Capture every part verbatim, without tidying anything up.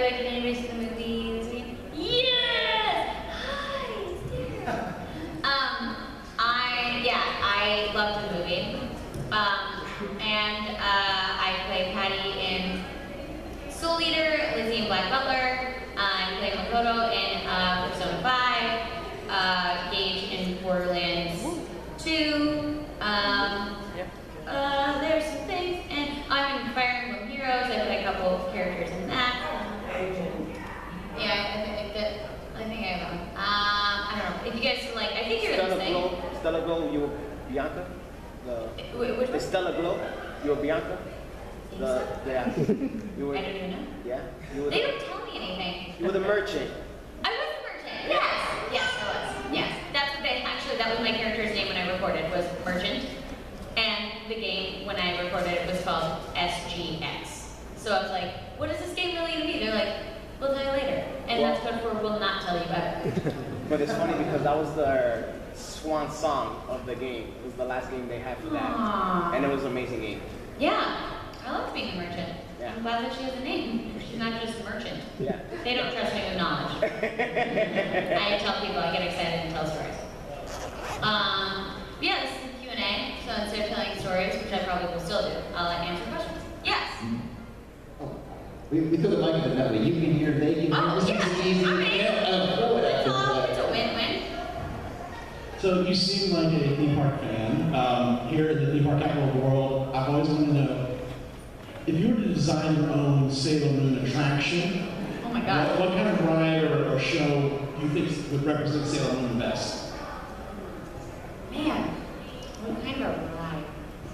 like, can anybody see the movie? Yes! Hi, it's there. Um, I, yeah, I loved the movie. Um, and uh, I play Patty in Soul Eater, Lizzie in Black Butler. Uh, I play Makoto in uh, Persona five, uh, Gage in Borderlands two. Um, uh, there's some things, and I'm in Fire Emblem Heroes. I play a couple of characters in that. Yeah, I think that. I think I have them. Um, I don't know. If you guys like, I think you're Stella listening. Glow, Stella Glow, you were Bianca. The, Wh which the one? Stella Glow, you were Bianca. The, yeah. You were, I don't even know. Yeah. You were They the, don't tell me anything. You were the merchant. I was the merchant. Yes. Yes, I was. Yes. That's what they actually. That was my character's name when I recorded. Was Merchant. And the game, when I recorded it, was called S G X. So I was like, what is this game really going to be? They're like, we'll tell you later. And well, that's code for we'll not tell you about it. But it's funny because that was the swan song of the game. It was the last game they had for that. Aww. And it was an amazing game. Yeah. I loved being a merchant. Yeah. I'm glad that she has a name. She's not just a merchant. Yeah. They don't trust me with knowledge. I tell people, I get excited and tell stories. Um, yeah, this is Q and A, so instead of telling stories, which I probably will still do, I'll like, answer questions. Yes? Oh, we, we took a mic in that way. You can hear, they can hear. Oh, this yeah. is easy. I mean, Yeah, uh, throw it it's, out all, there. it's a win-win. So you seem like a theme park fan. Um, here in the theme park capital of the world, I've always wanted to know, if you were to design your own Sailor Moon attraction, oh my God. What, what kind of ride or, or show do you think would represent Sailor Moon best? Man, what kind of ride?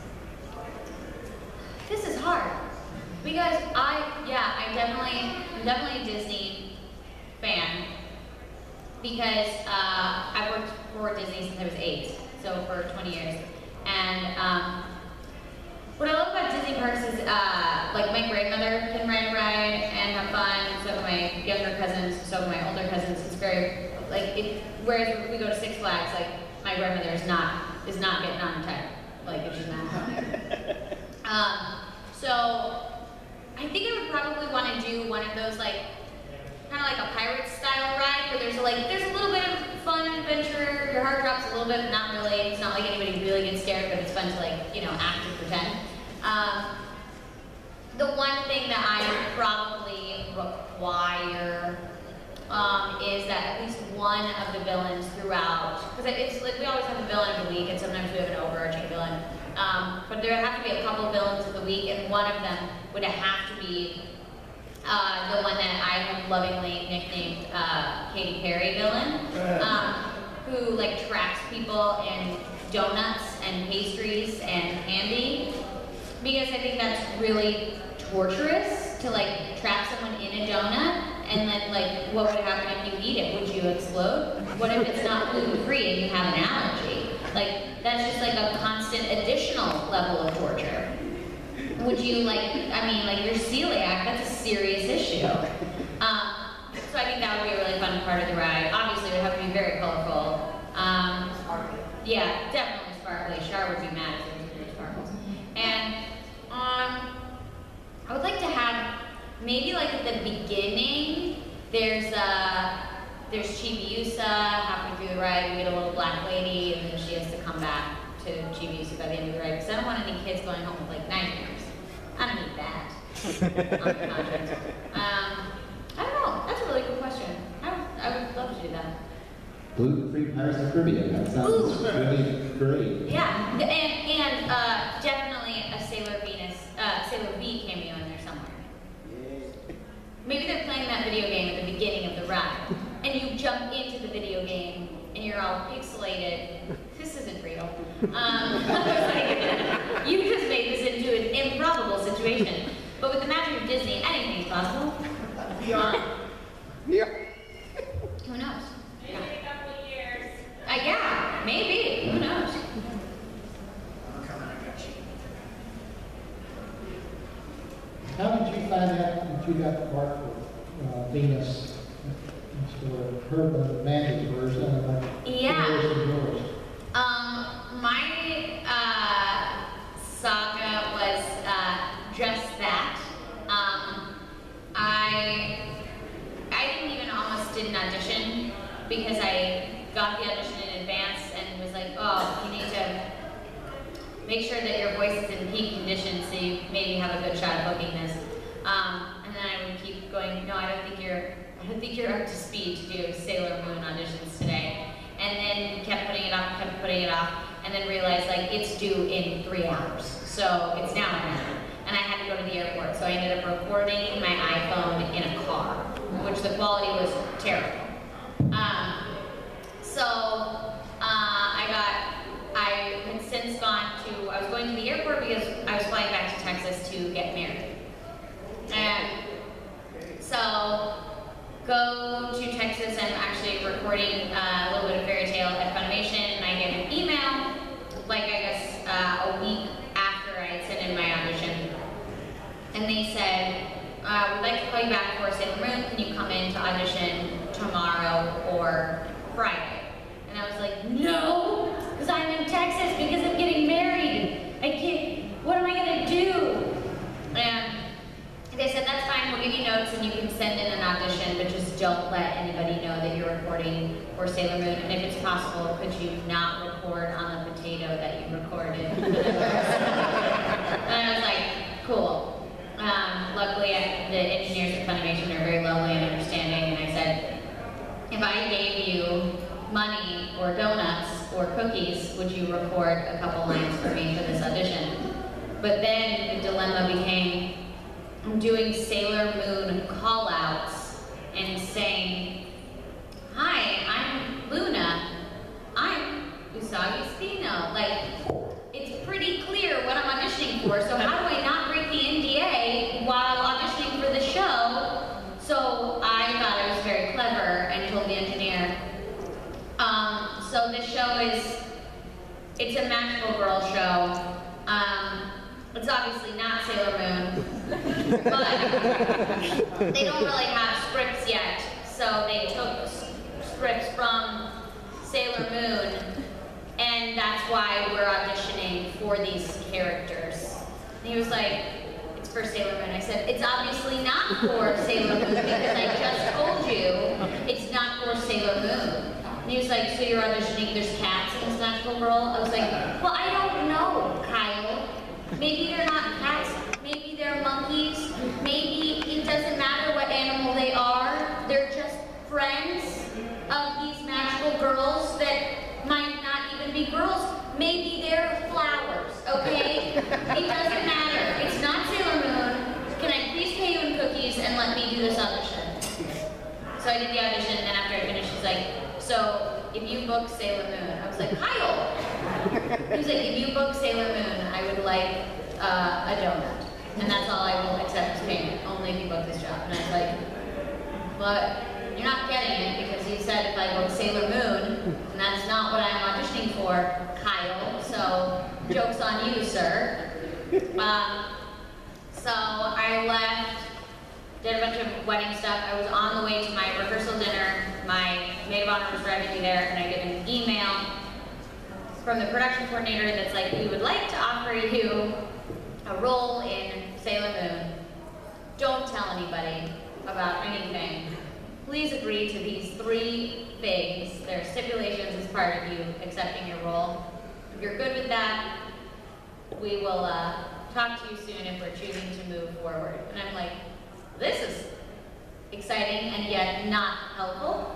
This is hard. Because I, yeah, I definitely, I'm definitely a Disney fan. Because uh, I've worked for Disney since I was eight, so for twenty years. And um, what I love about Disney parks is, uh, like my grandmother can ride a ride and have fun, and so can my younger cousins, so can my older cousins. It's very, like, it, whereas if we go to Six Flags, like, my grandmother is not, is not getting on the time, like, if she's not home. um, so, I think I would probably want to do one of those, like, kind of like a pirate style ride, where there's a, like, there's a little bit of fun and adventure, your heart drops a little bit, but not really, it's not like anybody really gets scared, but it's fun to, like, you know, act and pretend. Um, the one thing that I would probably require um, is that at least one of the villains throughout, because it's like we always have a villain of the week, and sometimes we have an overarching villain, um, but there have to be a couple of villains of the week, and one of them would have to be uh, the one that I have lovingly nicknamed uh, Katy Perry villain, um, who like traps people in donuts and pastries and candy. Because I think that's really torturous to like trap someone in a donut and then like what would happen if you eat it? Would you explode? What if it's not gluten free and you have an allergy? Like that's just like a constant additional level of torture. Would you like, I mean like your celiac, that's a serious issue. Um, so I think that would be a really fun part of the ride. Obviously it would have to be very colorful. Um, yeah, definitely sparkly. Char would be mad if there was no sparkles. And um, I would like to have, maybe like at the beginning, there's uh, there's Chibiusa halfway through the ride, we get a little black lady, and then she has to come back to Chibiusa by the end of the ride, because I don't want any kids going home with like nightmares. I don't need that on the conscience. Um, I don't know, that's a really good question. I would, I would love to do that. Gluten-free Pirates of the Caribbean. That sounds Ooh. really great. Yeah, and, and uh, definitely a Sailor Venus, uh, Sailor V cameo in there somewhere. Yeah. Maybe they're playing that video game at the beginning of the ride, and you jump into the video game, and you're all pixelated. This isn't real. Um, like, you just made this into an improbable situation. But with the magic of Disney, anything is possible. Yeah. Yeah. Who knows? Maybe a couple of years. Uh, yeah, maybe. Who knows? How did you find out that you got the part for uh, Venus? Instead of her, the Mandy's version, like Yeah. yours and yours. Um, my uh, saga was uh, just that. Um, I didn't audition because I got the audition in advance and was like, oh, you need to make sure that your voice is in peak condition so you maybe have a good shot at booking this. Um, and then I would keep going, no, I don't think you're, I don't think you're up to speed to do Sailor Moon auditions today. And then kept putting it off, kept putting it off, and then realized like it's due in three hours. So it's now an hour. And I had to go to the airport. So I ended up recording my iPhone in a car, which the quality was terrible. Um, so uh, I got, I had since gone to, I was going to the airport because I was flying back to Texas to get married. And so, go to Texas, I'm actually recording uh, a little bit of Fairy Tale at Funimation, and I get an email, like I guess uh, a week after I had sent in my audition. And they said, uh, we'd like to call you back for Sailor Moon, can you come in to audition tomorrow or Friday? And I was like, no, because I'm in Texas because I'm getting married. I can't, what am I gonna do? And they said, that's fine, we'll give you notes and you can send in an audition, but just don't let anybody know that you're recording for Sailor Moon. And if it's possible, could you not record on the potato that you recorded? And I was like, cool. Um, luckily, I, the engineers at Funimation are very lovely and understanding, and I said, if I gave you money or donuts or cookies, would you record a couple lines for me for this audition? But then the dilemma became, I'm doing Sailor Moon call-outs and saying, hi, I'm Luna. I'm Usagi Spino. Like, it's pretty clear what I'm auditioning for, so how do I not break the N D A while auditioning for the show? So I thought I was very clever and told the engineer. Um, so this show is, it's a magical girl show. Um, It's obviously not Sailor Moon, but they don't really have scripts yet, so they took scripts from Sailor Moon, and that's why we're auditioning for these characters. And he was like, it's for Sailor Moon. I said, it's obviously not for Sailor Moon because I just told you it's not for Sailor Moon. And he was like, so you're auditioning, there's cats in this magical girl? I was like, well, I don't know, Kyle. Maybe they're not cats, maybe they're monkeys, maybe it doesn't matter what animal they are, they're just friends of these magical girls that might not even be girls. Maybe they're flowers, okay? It doesn't matter. It's not Sailor Moon. Can I please pay you in cookies and let me do this audition? So I did the audition, and then after I finished, she's like, so if you book Sailor Moon, I was like, Kyle! He was like, if you book Sailor Moon, I would like uh, a donut. And that's all I will accept as payment, only if you book this job. And I was like, but you're not getting it because you said if I book Sailor Moon, and that's not what I'm auditioning for, Kyle. So, joke's on you, sir. Um, so I left, did a bunch of wedding stuff. I was on the way to my rehearsal dinner. My maid of honor was driving me there, and I get an email from the production coordinator that's like, we would like to offer you a role in Sailor Moon. Don't tell anybody about anything. Please agree to these three things. There are stipulations as part of you accepting your role. If you're good with that, we will uh, talk to you soon if we're choosing to move forward. And I'm like, this is exciting and yet not helpful.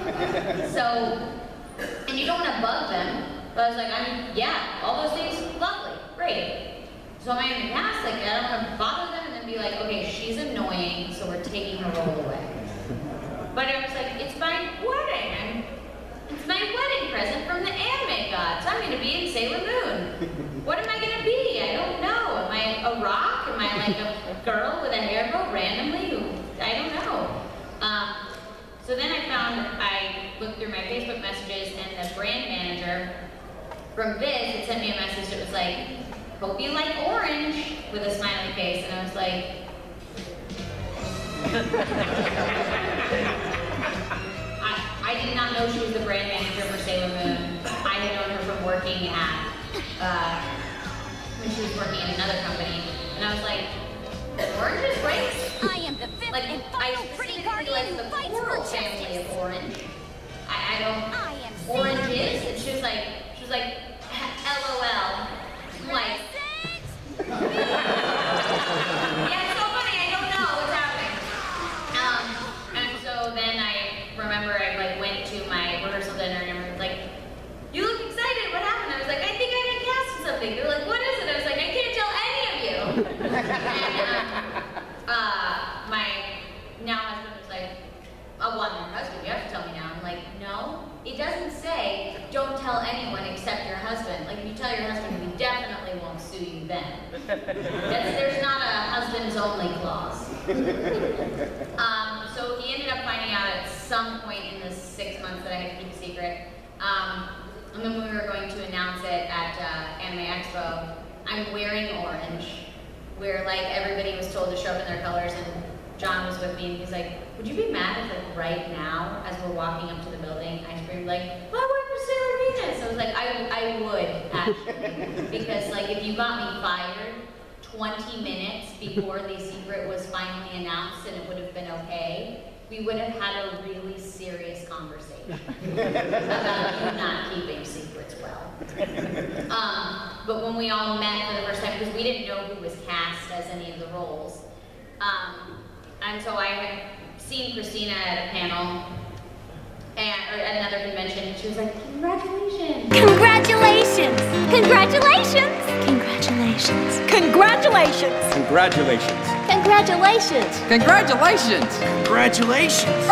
So, and you don't want to bug them. But I was like, I'm, yeah, all those things, lovely, great. So am I in the past? Like, I don't want to bother them and then be like, okay, she's annoying, so we're taking her role away. But I was like, it's my wedding. I'm, it's my wedding present from the anime gods. I'm going to be in Sailor Moon. What am I going to be? I don't know. Am I a rock? Am I like a girl with a hair bow randomly? Who, I don't know. Um, so then I found, I looked through my Facebook messages and the brand manager from Viz had sent me a message that was like, hope you like orange, with a smiley face. And I was like, I, I did not know she was the brand manager for Sailor Moon. I had known her from working at, uh, when she was working in another company. And I was like, orange is great. I am the fifth Like, I specifically like the floral family of orange. I, I don't, oranges, and she was like, she was like, LOL. I'm like, yeah, it's so funny, I don't know what's happening. Um, and so then I remember I like went to my rehearsal dinner and everyone was like, you look excited, what happened? I was like, I think I've been cast in something. They're like, what is it? I was like, I can't tell any of you. And um, uh, my now husband was like, oh, well, I'm your husband, you have to tell me now. I'm like, no, it doesn't say don't tell anyone except your husband. Like, if you tell your husband, we definitely won't sue you then. That's, there's not a husband's only clause. Um, so he ended up finding out at some point in the six months that I had to keep a secret. Um, and then when we were going to announce it at uh, Anime Expo, I'm wearing orange, where like everybody was told to show up in their colors, and John was with me, and he's like, would you be mad if like right now, as we're walking up to the building, I screamed like, well, I work for Sailor Venus? I was like, I, I would, actually, because like if you got me fired twenty minutes before the secret was finally announced and it would have been okay, we would have had a really serious conversation about you not keeping secrets well. Um, but when we all met for the first time, because we didn't know who was cast as any of the roles, um, and so I had seen Christina at a panel and, or at another convention, and she was like, congratulations! Congratulations! Congratulations! Congratulations! Congratulations! Congratulations! Congratulations! Congratulations! Congratulations!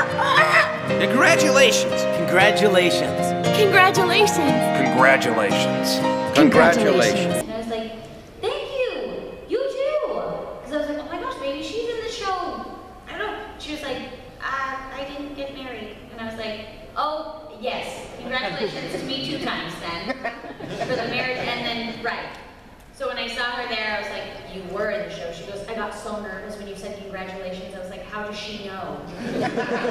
Congratulations! Congratulations! Congratulations! Congratulations! Congratulations! And I was like, thank you! You too! Because I was like, oh my gosh, baby, she's in the show! I don't know. She was like, uh, I didn't get married. And I was like, oh, yes. Congratulations to me two times then. For the marriage, and then, right. So when I saw her there, I was like, you were in the show. She goes, I got so nervous when you said congratulations. I was like, how does she know? and, and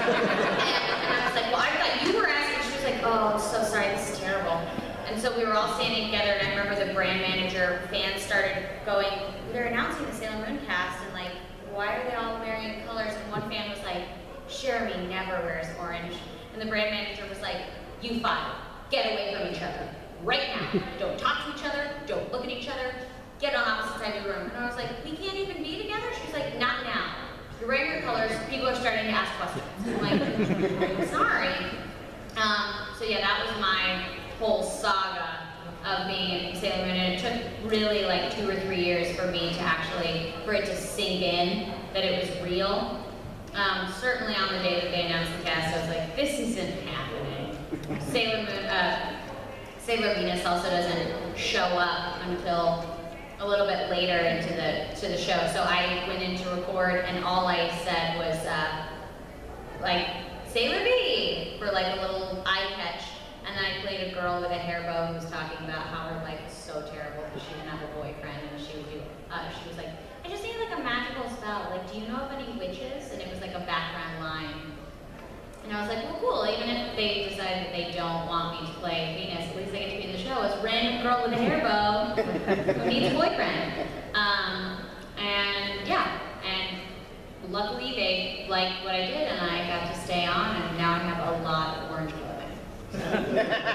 I was like, well, I thought you were asking. She was like, oh, I'm so sorry, this is terrible. And so we were all standing together, and I remember the brand manager, fans started going, they're announcing the Sailor Moon cast, and like, why are they all wearing colors? And one fan was like, Cherami never wears orange. And the brand manager was like, you five, get away from each other. Right now. Don't talk to each other, don't look at each other, get on opposite sides of the room. And I was like, we can't even be together? She's like, not now. You're wearing your colors, people are starting to ask questions. I'm like, sorry. Um, so yeah, that was my whole saga of being in Sailor Moon, and it took really like two or three years for me to actually, for it to sink in that it was real. Um, certainly on the day that they announced the cast, I was like, this isn't happening. Sailor Moon, uh, Sailor Venus also doesn't show up until a little bit later into the to the show. So I went in to record, and all I said was uh, like Sailor V for like a little eye catch, and then I played a girl with a hair bow who was talking about how her life was so terrible because she didn't have a boyfriend, and she would do. Uh, she was like, I just need like a magical spell. Like, do you know of any witches? And it was like a background line. And I was like, well, cool, even if they decide that they don't want me to play Venus, at least I get to be in the show as a random girl with a hair bow who needs a boyfriend. Um, and yeah, and luckily they liked what I did, and I got to stay on, and now I have a lot of orange clothing. So.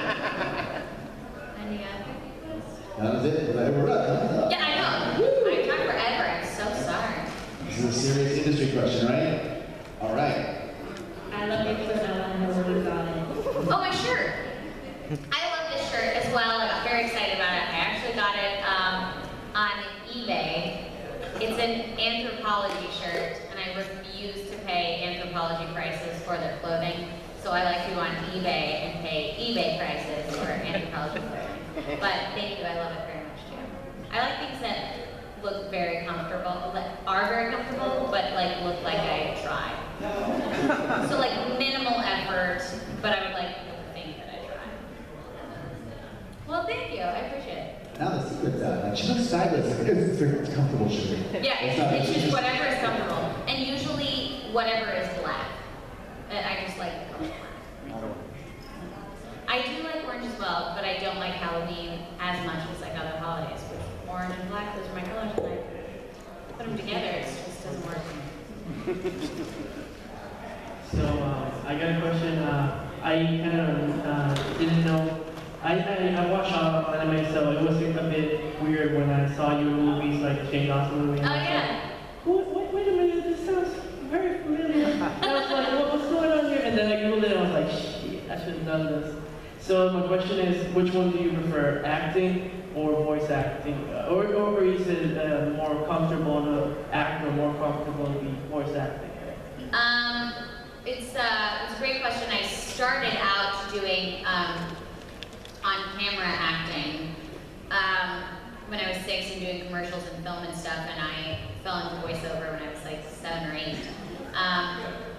Any other questions? That was it. We're up. Yeah, I know. I talked forever. I'm so sorry. This is a serious industry question, right? All right. I love it because I want to know where you got it. Oh, my shirt. I love this shirt as well. I got very excited about it. I actually got it um, on eBay. It's an anthropology shirt, and I refuse to pay anthropology prices for their clothing. So I like to go on eBay and pay eBay prices for anthropology clothing. But thank you, I love it very much too. I like things that look very comfortable, that are very comfortable, but like look like I tried. So like minimal effort, but I would like people to think that I tried. Well, thank you, I appreciate it. Now the secret's out. Like, she looks stylish because it's a comfortable shirt. Yeah, it's, it's just whatever is comfortable. And usually whatever is black. And I just like the color black. I do like orange as well, but I don't like Halloween as much as like other holidays. Which orange and black, those are my colors, and I put them together, it just doesn't work. So um, I got a question. Uh, I kind of uh, didn't know. I, I, I watched uh, anime, so it was a bit weird when I saw you in movies like the Shane Dawson movie. Oh yeah. Wait, wait, wait a minute, this sounds very familiar. And I was like, what, what's going on here? And then I googled it and I was like, shit, I should have done this. So my question is, which one do you prefer, acting or voice acting? Uh, or, or, or is it uh, more comfortable to act or more comfortable to be voice acting? Um, it's, uh, it's a great question. I started out doing um, on-camera acting um, when I was six and doing commercials and film and stuff, and I fell into voiceover when I was like seven or eight. Um,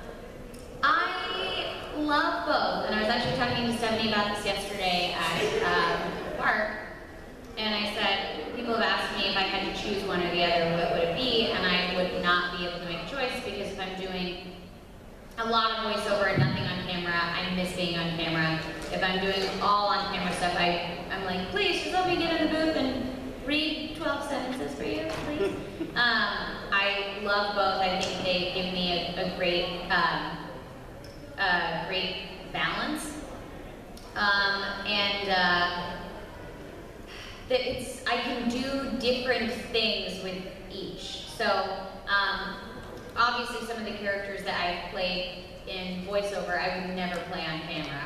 I love both, and I was actually talking to Stephanie about this yesterday at um, park, and I said, people have asked me if I had to choose one or the other, what would it be, and I would not be able to make a choice, because if I'm doing a lot of voiceover and nothing on camera, I miss being on camera. If I'm doing all on camera stuff, I, I'm like, please, just let me get in the booth and read twelve sentences for you, please. um, I love both. I think they give me a, a great, um, a great balance. Um, and uh, that it's, I can do different things with each. So, um, obviously some of the characters that I've played in voiceover, I would never play on camera.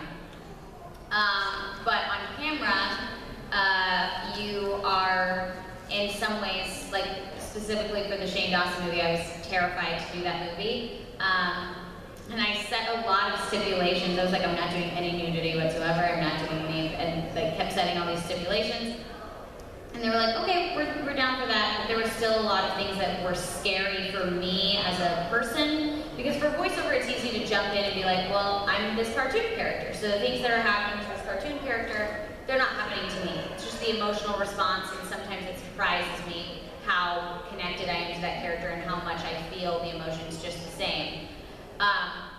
Um, but on camera, uh, you are, in some ways, like specifically for the Shane Dawson movie, I was terrified to do that movie. Um, and I set a lot of stipulations. I was like, I'm not doing any nudity whatsoever, I'm not doing any, and they kept setting all these stipulations. And they were like, okay, we're, we're down for that. But there were still a lot of things that were scary for me as a person. Because for voiceover, it's easy to jump in and be like, well, I'm this cartoon character. So the things that are happening to this cartoon character, they're not happening to me. It's just the emotional response, and sometimes it surprises me how connected I am to that character and how much I feel the emotions just the same. Um,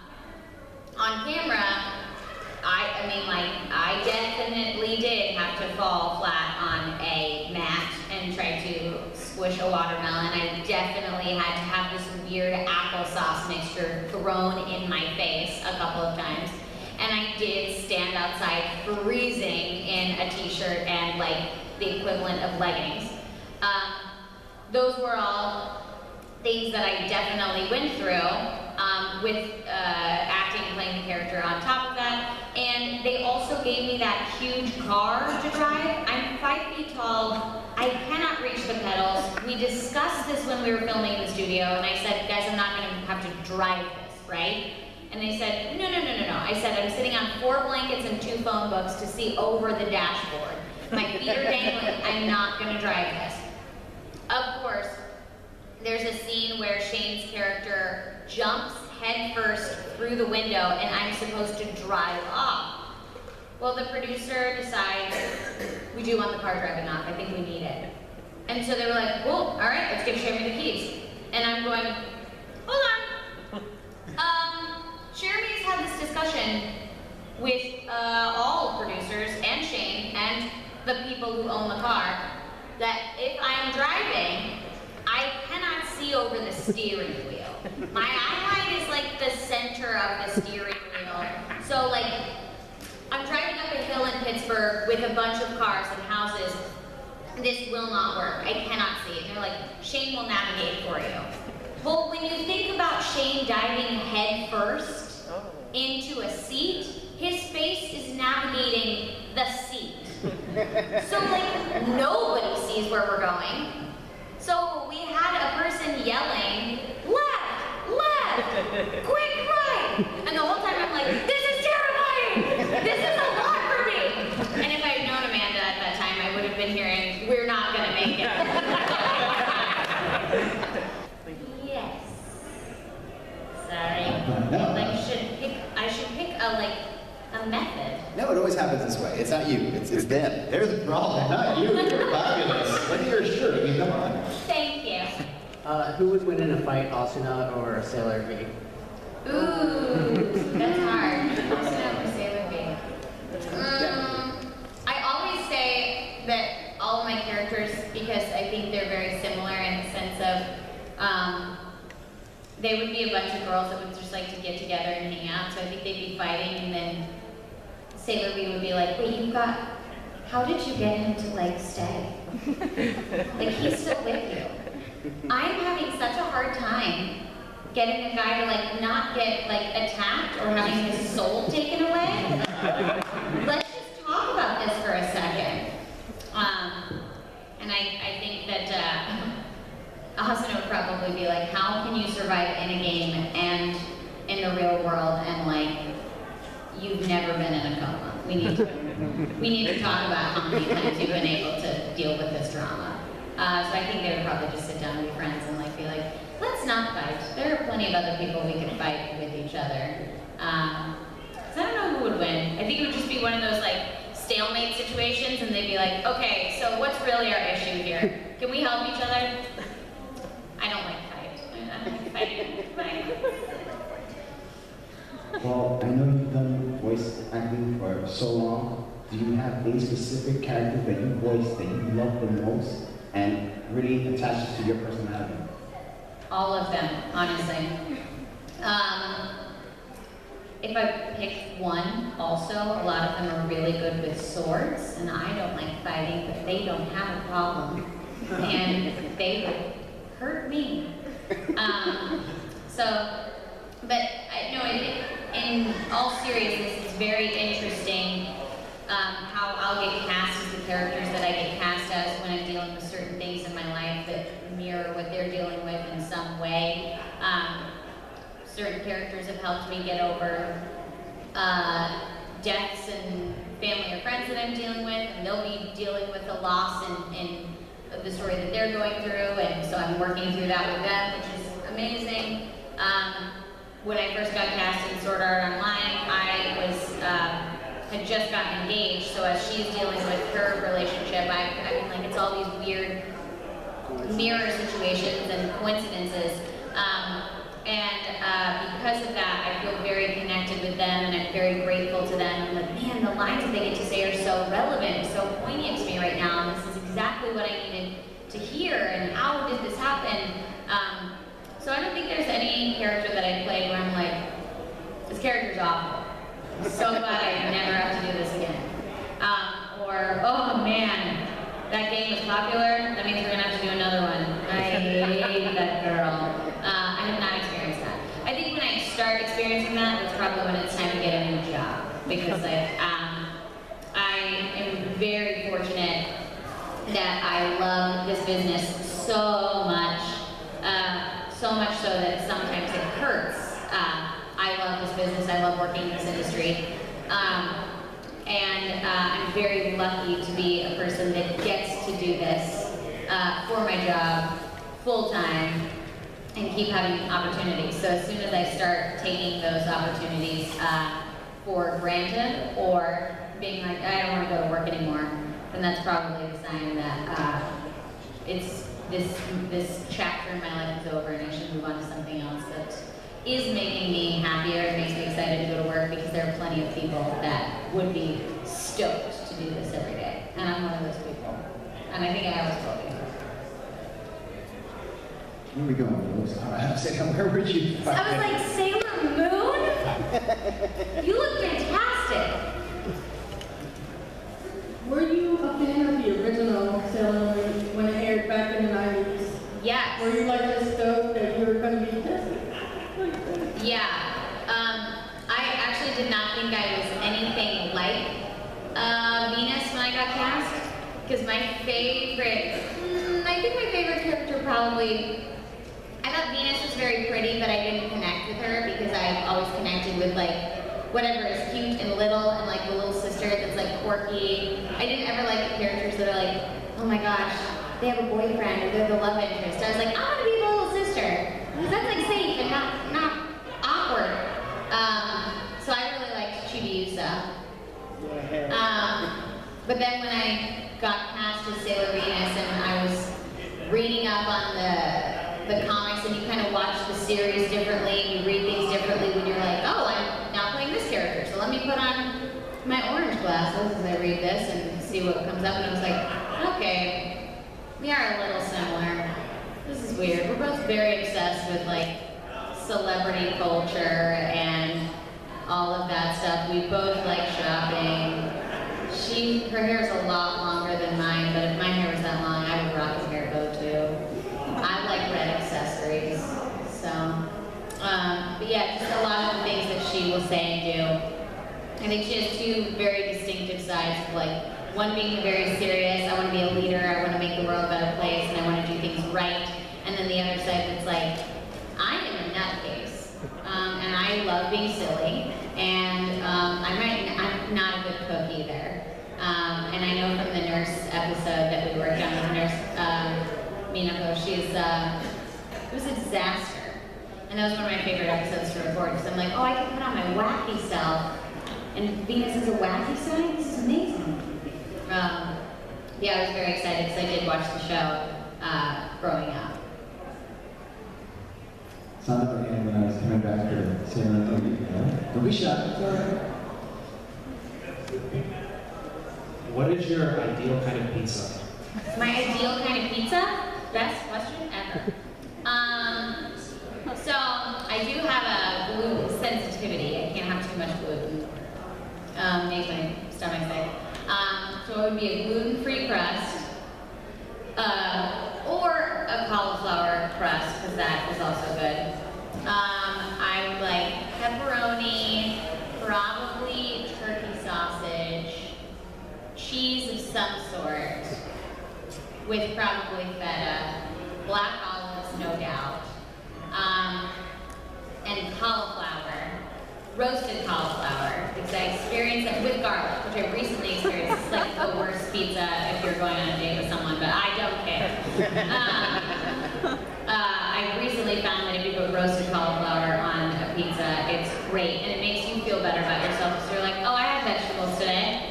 on camera, I, I mean, like, I definitely did have to fall flat on a mat and try to squish a watermelon. I definitely had to have this weird applesauce mixture thrown in my face a couple of times. And I did stand outside freezing in a t-shirt and, like, the equivalent of leggings. Um, those were all things that I definitely went through. Um, with uh, acting and playing the character on top of that. And they also gave me that huge car to drive. I'm five feet tall. I cannot reach the pedals. We discussed this when we were filming in the studio, and I said, guys, I'm not going to have to drive this, right? And they said, no, no, no, no, no. I said, I'm sitting on four blankets and two phone books to see over the dashboard. My feet are dangling. I'm not going to drive this. Of course, there's a scene where Shane's character jumps headfirst through the window and I'm supposed to drive off. Well, the producer decides, we do want the car driving off, I think we need it. And so they were like, well, all right, let's give Cherami the keys. And I'm going, hold on. Um, Cherami's had this discussion with uh, all producers and Shane and the people who own the car, that if I'm driving, I cannot see over the steering wheel. My eye line is like the center of the steering wheel. So like, I'm driving up a hill in Pittsburgh with a bunch of cars and houses. This will not work. I cannot see it. They're like, Shane will navigate for you. Well, when you think about Shane diving head first into a seat, his face is navigating the seat. So like, nobody sees where we're going. So we had a person yelling, left, left, quick right. And the whole time I'm like, this is terrifying. This is a lot for me. And if I had known Amanda at that time, I would have been hearing, we're not gonna make it. Yes. Sorry. No. Like, should pick, I should pick a, like, a method. No, it always happens this way. It's not you, it's, it's them. They're the problem, not you. You're fabulous. Look at your shirt, I mean, come on. Thank you. Uh, who would win in a fight, Asuna or Sailor V? Ooh, that's hard. Asuna or Sailor V? Um, I always say that all of my characters, because I think they're very similar in the sense of, um, they would be girls that would just like to get together and hang out, so I think they'd be fighting, and then Sailor Leigh would be like, wait, you got, how did you get him to like stay? Like, he's still with you. I'm having such a hard time getting a guy to like not get like attacked or having his soul taken away. Let's just talk about this for a second. Um, and I, I think that uh, Asuna would probably be like, how can you survive in a game and in the real world and like, you've never been in a coma. We need to, we need to talk about how many times you've been able to deal with this drama. Uh, so I think they would probably just sit down and be friends and like be like, let's not fight. There are plenty of other people we can fight with each other. Um, so I don't know who would win. I think it would just be one of those like stalemate situations, and they'd be like, okay, so what's really our issue here? Can we help each other? I don't like fight. I don't like fighting. Well, I know you've done voice acting for so long. Do you have a specific character that you voice that you love the most and really attaches to your personality? All of them, honestly. Um, if I pick one, also, a lot of them are really good with swords, and I don't like fighting, but they don't have a problem. And they would hurt me. Um, so, but I know in, in all seriousness, it's very interesting um, how I'll get cast as the characters that I get cast as when I'm dealing with certain things in my life that mirror what they're dealing with in some way. Um, certain characters have helped me get over uh, deaths and family or friends that I'm dealing with, and they'll be dealing with a loss in, in the story that they're going through, and so I'm working through that with them, which is amazing. Um, when I first got cast in Sword Art Online, I was um, had just gotten engaged, so as she's dealing with her relationship, I, I mean, like, it's all these weird mirror situations and coincidences. Um, and uh, because of that, I feel very connected with them, and I'm very grateful to them. I'm like, man, the lines that they get to say are so relevant, so poignant to me right now, and this is exactly what I needed to hear, and how did this happen? Um, so I don't think there's any character that I played where I'm like, this character's awful. I'm so glad I never have to do this again. Um, or, oh man, that game was popular, that means we're gonna have to do another one. I hate that girl. Uh, I have not experienced that. I think when I start experiencing that, that's probably when it's time to get a new job. Because like, um, I am very fortunate that I love this business so much. Uh, so much so that sometimes it hurts. Uh, I love this business, I love working in this industry. Um, and uh, I'm very lucky to be a person that gets to do this uh, for my job, full time, and keep having opportunities. So as soon as I start taking those opportunities uh, for granted, or being like, I don't want to go to work anymore, then that's probably the sign that uh, it's this this chapter in my life is over and I should move on to something else that is making me happier and makes me excited to go to work, because there are plenty of people that would be stoked to do this every day. And I'm one of those people. And I think I always will be. Where are we going, folks? All right, I'm saying, where would you find I was like, Sailor Moon? You look fantastic. Were you a fan of the original Sailor Moon when it aired back in the nineties? Yes. Were you like just stoked that you were going to be this? Yeah. Um, I actually did not think I was anything like uh, Venus when I got cast. Because my favorite, mm, I think my favorite character probably, I thought Venus was very pretty, but I didn't connect with her because I always connected with like whatever is cute and little, and like the little sister that's like quirky. I didn't ever like the characters that are like, oh my gosh, they have a boyfriend or they're the love interest. I was like, I want to be the little sister. Because that's like safe and not, not awkward. Um, so I really liked Chibiusa. Um, but then when I got cast as Sailor Venus and I was reading up on the, the comics, and you kind of watch the series differently, you read things differently when you're like, oh, I'm now playing this character, so let me put on my orange glasses as I read this and see what comes up. And I was like, okay, we are a little similar. This is weird. We're both very obsessed with like celebrity culture and all of that stuff. We both like shopping. She, her hair is a lot longer than mine, but if my hair was that long, I would rock a hair bow too. I like red accessories, so. Um, but yeah, just a lot of the things that she will say and do. I think she has two very distinctive sides of like, one being very serious, I want to be a leader, I want to make the world a better place, and I want to do things right. And then the other side that's like, I am a nutcase, um, and I love being silly, and um, I might, I'm not a good cook either. Um, and I know from the nurse episode that we worked on with nurse um, Minako, she's, uh, it was a disaster. And that was one of my favorite episodes to record, because I'm like, oh, I can put on my wacky self, and Venus is a wacky side? This is amazing. Um, yeah, I was very excited, because I did watch the show uh, growing up. Sounded like when I was coming back to San Antonio. Don't be shy. It's all right. What is your ideal kind of pizza? My ideal kind of pizza? Best question ever. Um, so, I do have a gluten sensitivity. I can't have too much gluten. Um, makes my stomach sick. Um, so it would be a gluten-free crust, uh, or a cauliflower crust, because that is also good. Um, I would like pepperoni, probably turkey sausage, cheese of some sort, with probably feta, black olives, no doubt, um, and cauliflower, roasted cauliflower, because I experienced it with garlic, which I recently experienced. It's like the worst pizza if you're going on a date with someone, but I don't care. Um, uh, I recently found that if you put roasted cauliflower on a pizza, it's great, and it makes you feel better about yourself, because you're like, oh, I had vegetables today.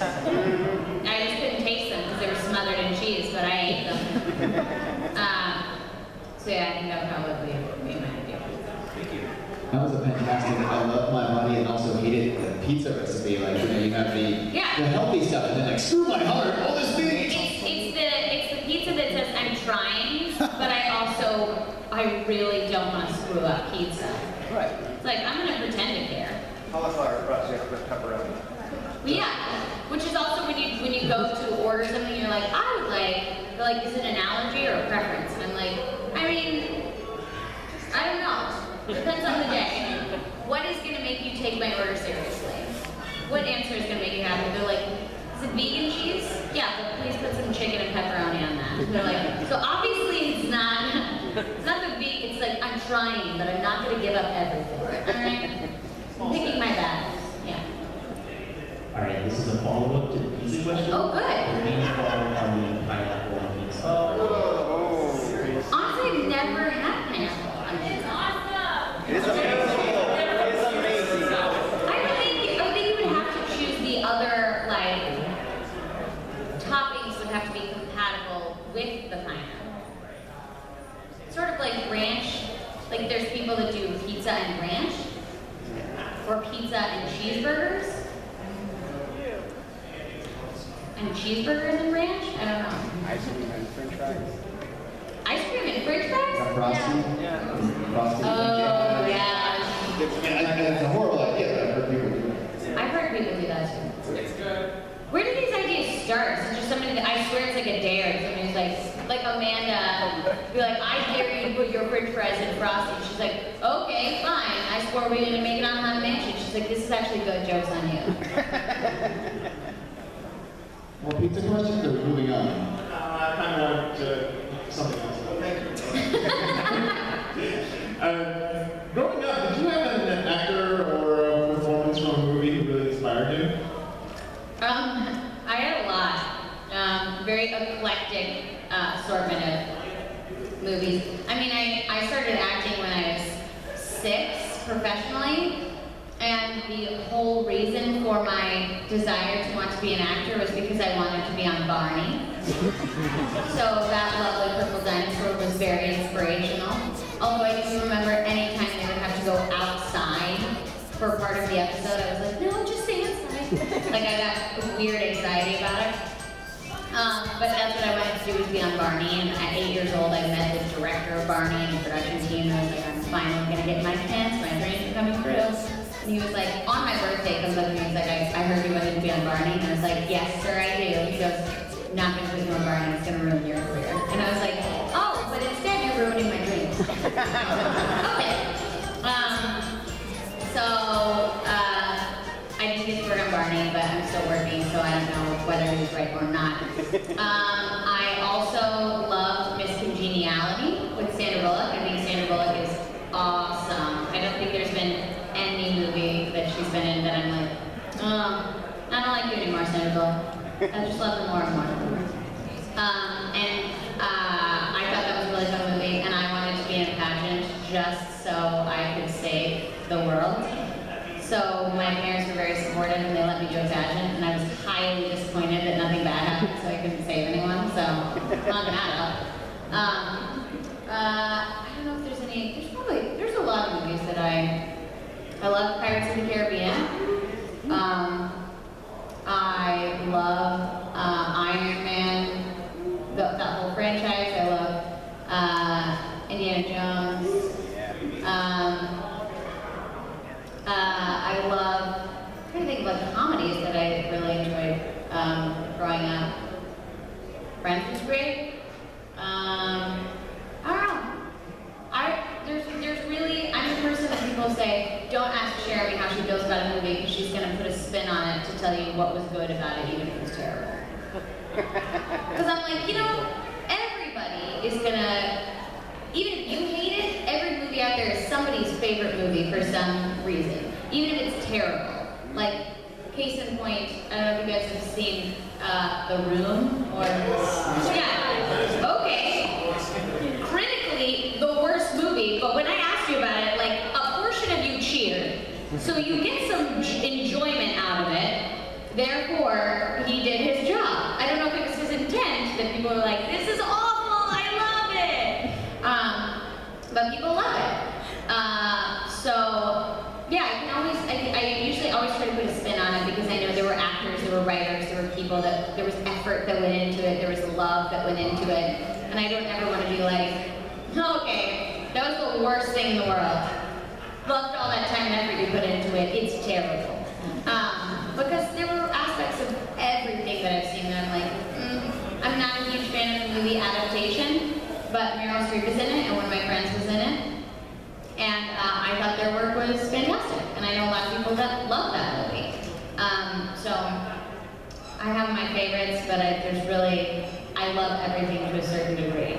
I just couldn't taste them because they were smothered in cheese, but I ate them. um, so yeah, I think that would probably be my ideal pizza. Thank you. That was a fantastic. I love my body and also hated the pizza recipe. Like, you know, you have the, yeah. the healthy stuff, and then like, screw my heart, all this meat. It's, it's the it's the pizza that says I'm trying, but I also I really don't want to screw up pizza. Right. It's like I'm gonna pretend to care. Cauliflower crust, you have to put pepperoni. But yeah, which is also when you when you go to order something, you're like, I would like, they're like, is it an allergy or a preference? And I'm like, I mean, I don't know. Depends on the day. What is going to make you take my order seriously? What answer is going to make you happy? They're like, is it vegan cheese? Yeah, but please put some chicken and pepperoni on that. They're like, so obviously it's not, it's not the vegan, it's like, I'm trying, but I'm not going to give up everything. All right? I'm picking my battles. Yeah. All right, this is a follow-up to the pizza question. Oh, good. The main follow-up on the pineapple on pizza. Oh, honestly, I've never had pineapple on pizza. it is amazing. It is amazing. I would think, I would think you would have to choose the other, like, toppings would have to be compatible with the pineapple. Sort of like ranch. Like, there's people that do pizza and ranch, or pizza and cheeseburgers. And cheeseburgers and ranch? I don't know. Ice cream and french fries. Ice cream and french fries? Frosty? Yeah. Frosty? Oh, yeah. It's, it's a horrible idea, but I've heard people do it. I've heard people do that too. It's good. Where do these ideas start? Is it just somebody that, I swear it's like a dare. Somebody's like, like Amanda, be like, I dare you to put your french fries in Frosty. She's like, okay, fine. I swore we were going to make it on Haunted Mansion. She's like, this is actually good. Joke's on you. More pizza questions, or are we moving on? Uh, I kind of wanted to something else. uh, growing up, did you have an, an actor or a performance from a movie who really inspired you? Um, I had a lot. Um, very eclectic uh, assortment of movies. I mean, I, I started acting when I was six professionally. And the whole reason for my desire to want to be an actor was because I wanted to be on Barney. So that lovely purple dinosaur was very inspirational. Although I do remember any time they would have to go outside for part of the episode, I was like, no, just stay inside. Like I got weird anxiety about it. Um, but that's what I wanted to do, was be on Barney. And at eight years old, I met the director of Barney and the production team, and I was like, I'm finally gonna get my chance, my dreams are coming true. And he was like, on my birthday, comes up to me, he's like, I, I heard you wanted to be on Barney. And I was like, yes, sir, I do. He goes, not gonna put you on Barney, it's gonna ruin your career. And I was like, oh, but instead you're ruining my dreams. Okay. Um, so, uh, I didn't get to work on Barney, but I'm still working, so I don't know whether he was right or not. Um, I also loved Miss Congeniality with Sandra Bullock. I think Sandra Bullock is awesome. I don't think there's been any movie that she's been in that I'm like, oh, I don't like you anymore, Sandra Bullock. I just love her more and more. Um, and uh, I thought that was a really fun movie, and I wanted to be in a pageant just so I could save the world. So my parents were very supportive and they let me do a pageant, and I was highly disappointed that nothing bad happened, so I couldn't save anyone, so not that up. Um, uh, I don't know if there's any, there's probably, there's a lot of movies that I, I love Pirates of the Caribbean. Um, I love uh, Iron Man, the, that whole franchise. I love uh, Indiana Jones. Um, Uh, I love, I'm trying to think of like comedies that I really enjoyed um, growing up. Friends was great. Um, I don't know. I, there's, there's really, I'm the person that people say, don't ask Cherami how she feels about a movie because she's going to put a spin on it to tell you what was good about it, even if it was terrible. Because I'm like, you know, everybody is going to, even if you hate it, every movie out there is somebody's favorite movie for some reason, even if it's terrible. Like, case in point, I don't know if you guys have seen uh, The Room, or, yeah, okay, critically the worst movie, but when I asked you about it, like, a portion of you cheered, so you get some enjoyment out of it, therefore, he did his job. I don't know if it was his intent that people were like, this is awful, I love it. Um, but people love it. Uh, so, yeah, I can always, I, I usually always try to put a spin on it because I know there were actors, there were writers, there were people that, there was effort that went into it, there was love that went into it, and I don't ever want to be like, okay, that was the worst thing in the world. Loved all that time and effort you put into it, it's terrible. Um, because there were aspects of everything that I've seen that I'm like, mm, I'm not a huge fan of the movie adaptation. But Meryl Streep is in it, and one of my friends was in it. And uh, I thought their work was fantastic. And I know a lot of people that love that movie. Um, so I have my favorites, but I, there's really, I love everything to a certain degree.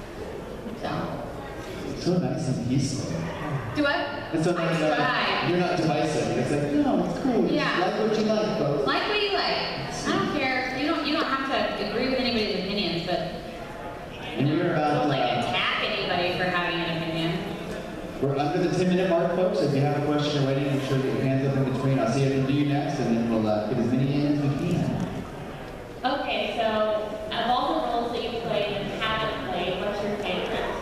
So. So nice and peaceful. Do what? It's so nice that you're not divisive. It's like, no, it's cool. Just yeah. like what you like, folks. Like what you like. I don't care. You don't, you don't have to agree with anybody's opinions, but and we're about don't like uh, attack anybody for having an opinion. We're under the ten minute mark, folks. If you have a question or waiting, make sure you get your hands up in between. I'll see if I can do you next, and then we'll uh, get as many in as we can. Okay, so of all the roles that you played and haven't played, what's your favorite?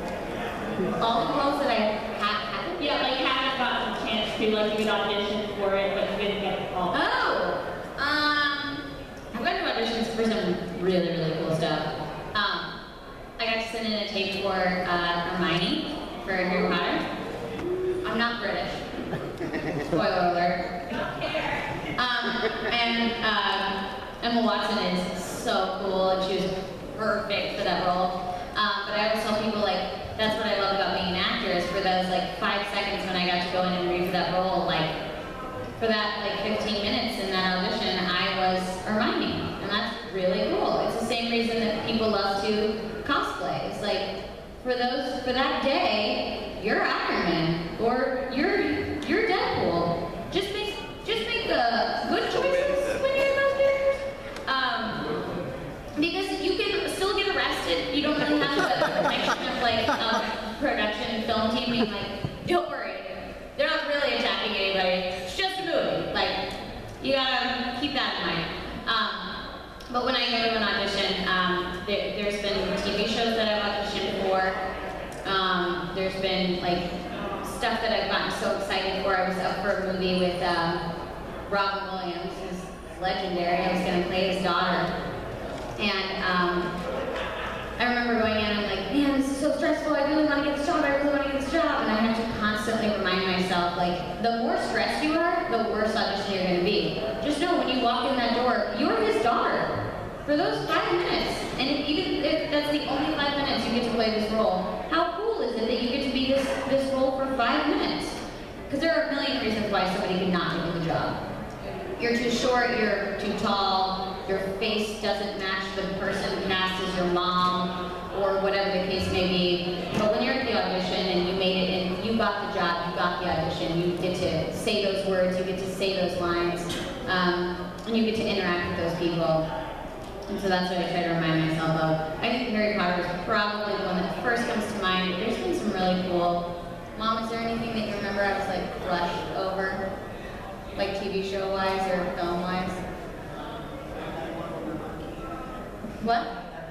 All the roles that I have haven't? Yeah, like you haven't gotten a chance to, like you would audition for it, but you didn't get the call. Oh! Um, I've gone to auditions for some really, really cool stuff. Um, I got to send in a tape for uh, Hermione for Harry Potter. I'm not British. Spoiler alert. Um, and um, Emma Watson is so cool, and she was perfect for that role. Um, but I always tell people, like, that's what I love about being an actor, is for those, like, five seconds when I got to go in and read for that role, like, for that, like, fifteen minutes in that audition, I was Hermione. And that's really cool. It's the same reason that people love to cosplay. It's like, for those, for that day, you're Iron Man, or you're, you're Deadpool. Just make, just make the good choices when you're in those characters. Um, because you can still get arrested. You don't really have the protection of, like, a production and film team being like, don't worry, they're not really attacking anybody. It's just a movie. Like, you gotta keep that in mind. Um, But when I go to an audition, um, there, there's been T V shows that I've auditioned for. Um, there's been like stuff that I've gotten so excited for. I was up for a movie with um, Robin Williams, who's legendary. I was going to play his daughter, and um, I remember going in and I'm like, man, this is so stressful. I really want to get this job. I really want to get this job. And I have to constantly remind myself, like, the more stressed you are, the worse audition you're going to be. Just know when you walk in that door, you're his daughter for those five minutes. And if, even if that's the only five minutes you get to play this role, how cool is it that you get to be this, this role for five minutes? Because there are a million reasons why somebody could not give you the job. You're too short, you're too tall, your face doesn't match the person cast as your mom, or whatever the case may be. But when you're at the audition and you made it and you got the job, you got the audition, you get to say those words, you get to say those lines, um, and you get to interact with those people. And so that's what I try to remind myself of. I think Harry Potter is probably the one that first comes to mind. There's been some really cool. Mom, is there anything that you remember I was like brushed over? Like T V show wise or film wise? What?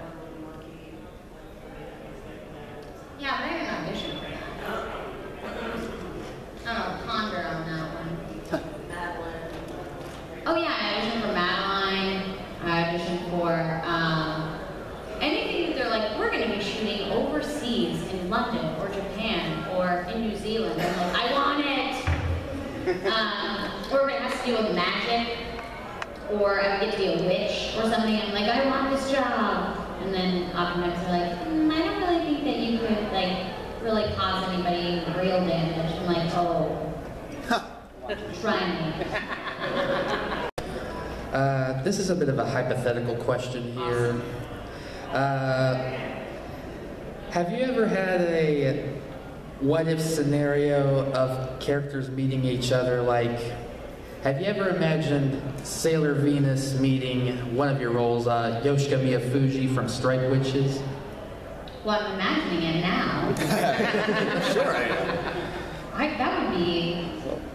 Yeah, but I didn't audition for that. I don't know, ponder on that one. Oh yeah, I auditioned for Madeline. I auditioned for um, anything that they're like, we're going to be shooting overseas in London or Japan or in New Zealand. I'm like, I want it. Um, or it has to do with magic, or I would get to be a witch or something. I'm like, I want this job. And then oftentimes they're like, mm, I don't really think that you could like really cause anybody real damage. I'm like, oh, try me. Uh, this is a bit of a hypothetical question here. Uh, have you ever had a what-if scenario of characters meeting each other? Like, have you ever imagined Sailor Venus meeting one of your roles, uh, Yoshika Miyafuji from Strike Witches? Well, I'm imagining it now. Sure I am. I, that would be...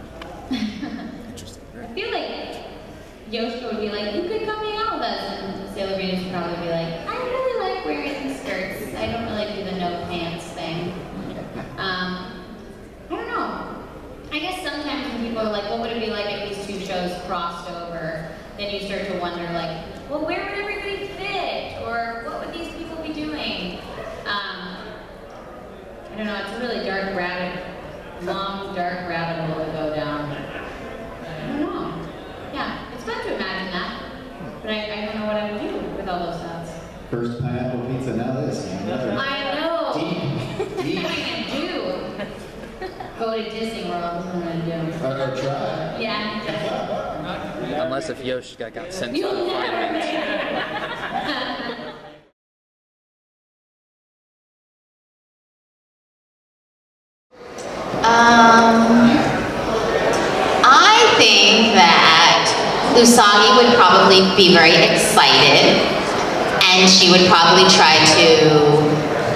I feel like Yoshika would be like, you could come hang out with us. And Sailor Venus would probably be like, I really like wearing these skirts. I don't really do the no pants thing. Um, I don't know. I guess sometimes when people are like, what would it be like if these two shows crossed over? Then you start to wonder, like, well, where would everybody fit? Or what would these people be doing? Um, I don't know, it's a really dark rabbit, long, dark rabbit hole to go down. I don't know. Yeah, it's fun to imagine that. But I, I don't know what I would do with all those thoughts. First pineapple pizza, now this. I know. Deep, deep. What am I going to do? Go to Disney World is what I'm going to do. Or, or try. Yeah. Unless if Yoshika got sent to confinement. Um, I think that Usagi would probably be very excited, and she would probably try to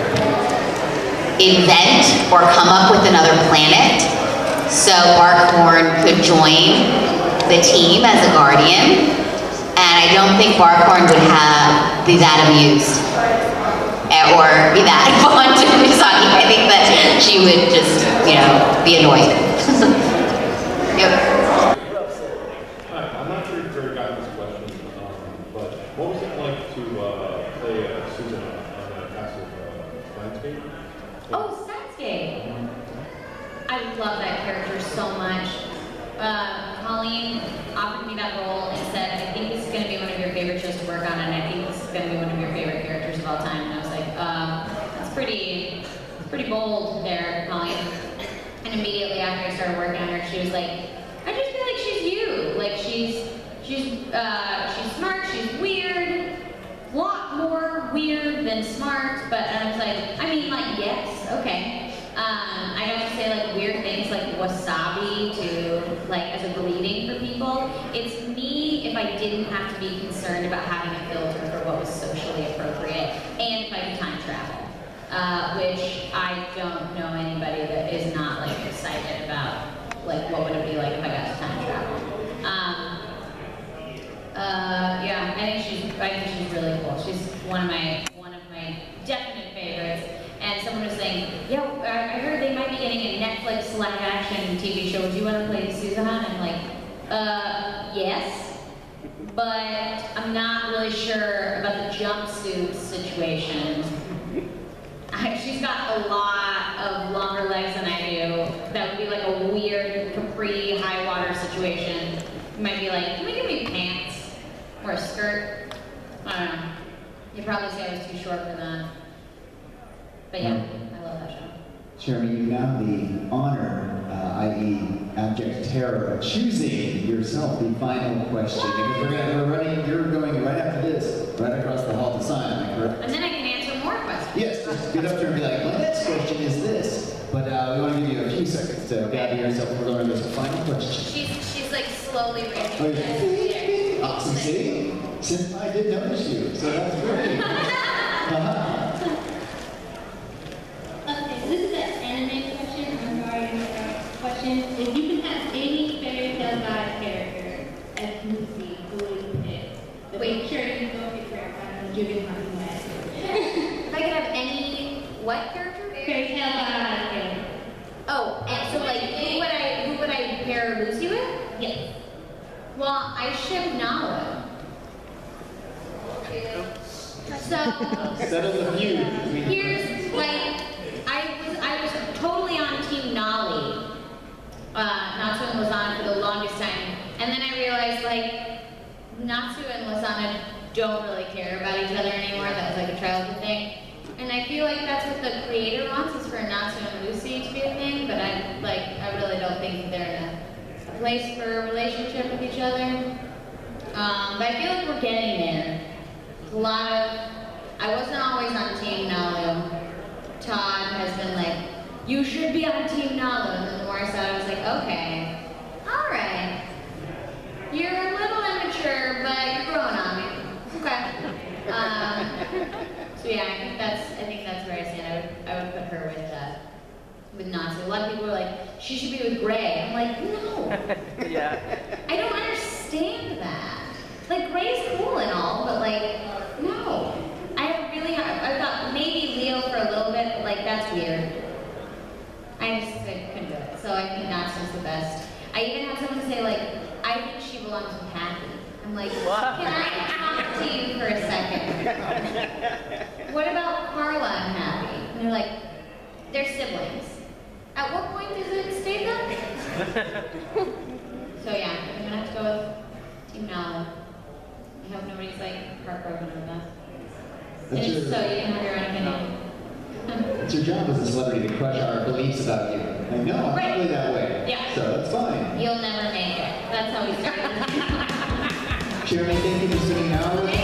invent or come up with another planet so Barkhorn could join the team as a guardian. And I don't think Barkhorn would have be that amused or be that fond of Usagi. I think that she would just, you know, be annoyed. Yep. Hi, I'm not sure if Jerry got this question, um, but what was it like to uh, play uh, Susan on the cast of uh, Landscape? Oh, Sasuke! I love that character so much. Uh, Colleen offered me that role and said, I think this is going to be one of your favorite shows to work on, and I think this is going to be one of your favorite characters of all time. And I was like, uh, that's pretty, pretty bold there, Colleen. And immediately after I started working on her, she was like, I just feel like she's you. Like she's, she's, uh, she's smart, she's weird, a lot more weird than smart, but I was like, I mean, like, yes, okay. Um, I don't say like weird things like wasabi to like as a greeting for people. It's me if I didn't have to be concerned about having a filter for what was socially appropriate, and if I could time travel, uh, which I don't know anybody that is not like excited about like what would it be like if I got to time travel. Um, uh, yeah, I think she's I think she's really cool. She's one of my one of my definite favorites. And someone was saying, yeah, I heard they might be getting a Netflix live action T V show. Do you want to play Susan? I'm like, uh, yes. But I'm not really sure about the jumpsuit situation. she's got a lot of longer legs than I do. That would be like a weird capri high water situation. You might be like, can we give me pants or a skirt? I don't know. You'd probably say I was too short for that. But yeah, I love that show. Cherami, you have the honor, uh, that is abject terror, of choosing yourself the final question. Because we're, gonna, we're running, you're going right after this, right across the hall to sign, am I correct? And then I can answer more questions. Yes, just get up there and be like, my next question is this. But uh, we want to give you a few seconds to gather yourself. We're going to this final question. She's, she's like slowly raising Oh, her head. awesome, see? Since I did notice you, so that's great. uh-huh. Okay, so this is an anime question. I'm sorry, uh, question. If you can have any fairy tale god character as Lucy, who would you pick? Wait, sure, you go pick her. I don't know, you're getting hard to ask. If I could have any, what character? Fairy tale god character. Oh, and so like, who would I, who would I pair Lucy with? Yes. Well, I ship Nala. So, Settle the feud. here's like, I was I was totally on Team Nolly, uh, Natsu and Lozana for the longest time, and then I realized like Natsu and Lozana don't really care about each other anymore. That was like a childhood thing, and I feel like that's what the creator wants, is for Natsu and Lucy to be a thing. But I like I really don't think they're in a place for a relationship with each other. Um, but I feel like we're getting there. A lot of, I wasn't always on Team Nalu. Todd has been like, you should be on Team Nalu. And then the more I saw it, I was like, okay, all right. You're a little immature, but you're growing on me. Okay. Um, so yeah, I think that's, I think that's where I stand. I would, I would put her with, uh, with Natsu. A lot of people are like, she should be with Gray. I'm like, no. Yeah. I don't understand that. Like, Gray's cool and all, but like, no. I really, I thought maybe Leo for a little bit, but like, that's weird. I just I couldn't do it. So I think Natsu's the best. I even had someone say like, I think she belongs with Happy. I'm like, what? Can I talk to you for a second? What about Carla and Happy? And they're like, they're siblings. At what point does it stay that? So yeah, I'm gonna have to go with Team Nala. I hope nobody's like heartbroken over that. And That's if your, so, you can have your own opinion. it's your job as a celebrity to crush our beliefs about you. I know, I'm Right. really that way. Yeah. So that's fine. You'll never make it. That's how we started. Cherami, thank you for sitting down with us.